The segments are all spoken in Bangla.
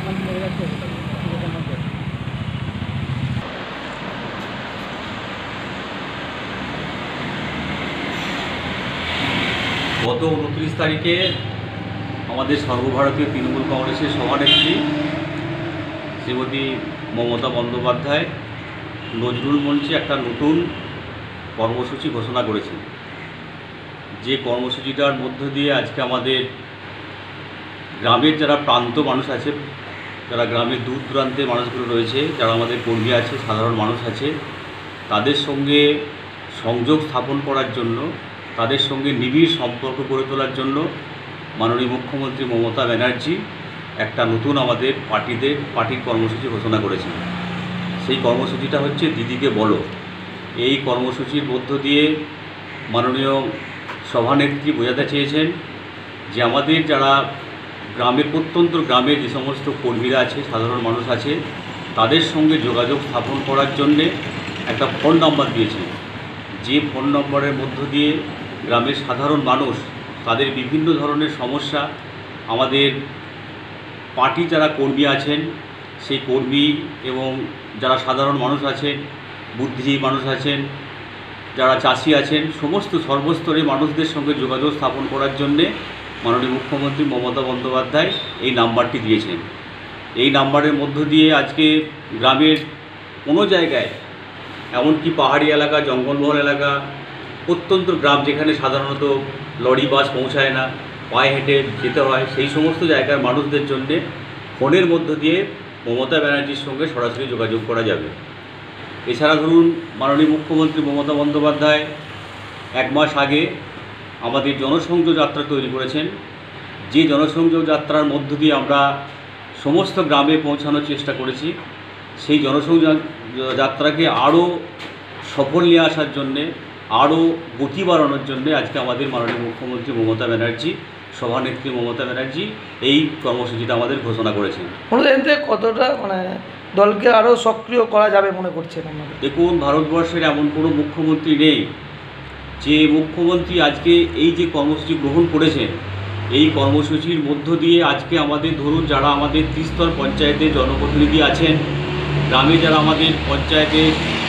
গত 29 তারিখে আমাদের সর্বভারতীয় তৃণমূল কংগ্রেসের সভানেত্রী শ্রীমতী মমতা বন্দ্যোপাধ্যায় নজরুল মঞ্চে একটা নতুন কর্মসূচি ঘোষণা করেছেন। যে কর্মসূচিটার মধ্য দিয়ে আজকে আমাদের গ্রামের যারা প্রান্ত মানুষ আছে, যারা গ্রামের দূর দূরান্তের মানুষগুলো রয়েছে, যারা আমাদের কর্মী আছে, সাধারণ মানুষ আছে, তাদের সঙ্গে সংযোগ স্থাপন করার জন্য, তাদের সঙ্গে নিবিড় সম্পর্ক গড়ে তোলার জন্য মাননীয় মুখ্যমন্ত্রী মমতা ব্যানার্জি একটা নতুন আমাদের পার্টির কর্মসূচি ঘোষণা করেছেন। সেই কর্মসূচিটা হচ্ছে দিদিকে বলো। এই কর্মসূচির মধ্য দিয়ে মাননীয় সভানেত্রী বোঝাতে চেয়েছেন যে আমাদের যারা প্রত্যন্ত গ্রামের যে সমস্ত কর্মীরা আছে, সাধারণ মানুষ আছে, তাদের সঙ্গে যোগাযোগ স্থাপন করার জন্যে একটা ফোন নাম্বার দিয়েছেন। যে ফোন নম্বরের মধ্য দিয়ে গ্রামের সাধারণ মানুষ তাদের বিভিন্ন ধরনের সমস্যা, আমাদের পার্টি যারা কর্মী আছেন সেই কর্মী এবং যারা সাধারণ মানুষ আছেন, বুদ্ধিজীবী মানুষ আছেন, যারা চাষি আছেন, সমস্ত সর্বস্তরের মানুষদের সঙ্গে যোগাযোগ স্থাপন করার জন্যে মাননীয় মুখ্যমন্ত্রী মমতা বন্দ্যোপাধ্যায় এই নাম্বারটি দিয়েছেন। এই নাম্বারের মধ্য দিয়ে আজকে গ্রামের কোনো জায়গায়, এমনকি পাহাড়ি এলাকা, জঙ্গলমহল এলাকা, প্রত্যন্ত গ্রাম যেখানে সাধারণত লরি বাস পৌঁছায় না, পায়ে হেঁটে যেতে হয়, সেই সমস্ত জায়গার মানুষদের জন্যে ফোনের মধ্য দিয়ে মমতা ব্যানার্জির সঙ্গে সরাসরি যোগাযোগ করা যাবে। এছাড়া ধরুন, মাননীয় মুখ্যমন্ত্রী মমতা বন্দ্যোপাধ্যায় 1 মাস আগে আমাদের জনসংযোগ যাত্রা তৈরি করেছেন। যে জনসংযোগ যাত্রার মধ্য দিয়ে আমরা সমস্ত গ্রামে পৌঁছানোর চেষ্টা করেছি। সেই জনসংযোগ যাত্রাকে আরও সফল নিয়ে আসার জন্যে, আরও গতি বাড়ানোর জন্যে আজকে আমাদের মাননীয় মুখ্যমন্ত্রী মমতা ব্যানার্জি, সভানেত্রী মমতা ব্যানার্জি এই কর্মসূচিটা আমাদের ঘোষণা করেছেন। কতটা দলকে আরও সক্রিয় করা যাবে মনে করছেন আপনারা? দেখুন, ভারতবর্ষের এমন কোনো মুখ্যমন্ত্রী নেই যে মুখ্যমন্ত্রী আজকে এই যে কর্মসূচি গ্রহণ করেছেন, এই কর্মসূচির মধ্য দিয়ে আজকে আমাদের ধরুন যারা আমাদের ত্রিস্তর পঞ্চায়েতের জনপ্রতিনিধি আছেন, গ্রামে যারা আমাদের পঞ্চায়েতের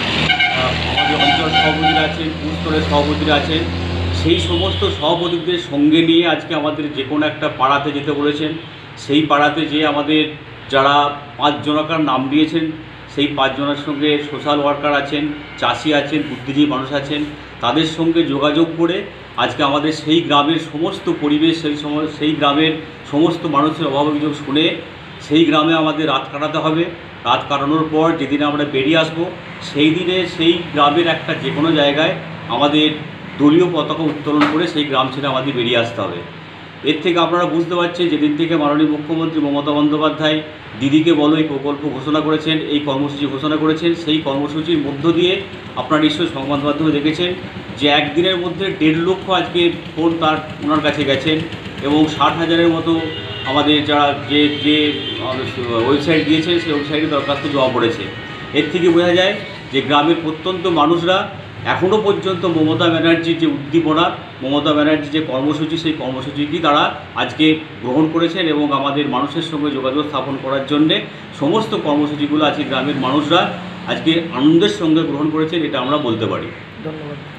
আমাদের অঞ্চল সভাপতিরা আছেন, বুথস্তরের সভাপতিরা আছেন, সেই সমস্ত সভাপতিদের সঙ্গে নিয়ে আজকে আমাদের যে কোনো একটা পাড়াতে যেতে বলেছেন। সেই পাড়াতে যে আমাদের যারা 5 জনকার নাম দিয়েছেন, সেই 5 জনের সঙ্গে সোশ্যাল ওয়ার্কার আছেন, চাষি আছেন, বুদ্ধিজীবী মানুষ আছেন, তাদের সঙ্গে যোগাযোগ করে আজকে আমাদের সেই গ্রামের সমস্ত পরিবেশ, সেই গ্রামের সমস্ত মানুষের অভাব অভিযোগ শুনে সেই গ্রামে আমাদের রাত কাটাতে হবে। রাত কাটানোর পর যেদিন আমরা বেরিয়ে আসব, সেই দিনে সেই গ্রামের একটা যে কোনো জায়গায় আমাদের দলীয় পতাকা উত্তোলন করে সেই গ্রাম ছেড়ে আমাদের বেরিয়ে আসতে হবে। এর থেকে আপনারা বুঝতে পারছেন, যেদিন থেকে মাননীয় মুখ্যমন্ত্রী মমতা বন্দ্যোপাধ্যায় দিদিকে বলো এই প্রকল্প ঘোষণা করেছেন, এই কর্মসূচি ঘোষণা করেছেন, সেই কর্মসূচির মধ্য দিয়ে আপনারা নিশ্চয়ই সংবাদ মাধ্যমে দেখেছেন যে একদিনের মধ্যে 1.5 লক্ষ আজকে ফোন ওনার কাছে গেছেন এবং 60,000-এর মতো আমাদের যারা যে ওয়েবসাইট দিয়েছে সেই ওয়েবসাইটে দরখাস্ত জমা পড়েছে। এর থেকে বোঝা যায় যে গ্রামের প্রত্যন্ত মানুষরা এখনও পর্যন্ত মমতা ব্যানার্জির যে উদ্দীপনা, মমতা ব্যানার্জির যে কর্মসূচি, সেই কর্মসূচিটি তারা আজকে গ্রহণ করেছেন এবং আমাদের মানুষের সঙ্গে যোগাযোগ স্থাপন করার জন্যে সমস্ত কর্মসূচিগুলো আজকে গ্রামের মানুষরা আজকে আনন্দের সঙ্গে গ্রহণ করেছেন, এটা আমরা বলতে পারি। ধন্যবাদ।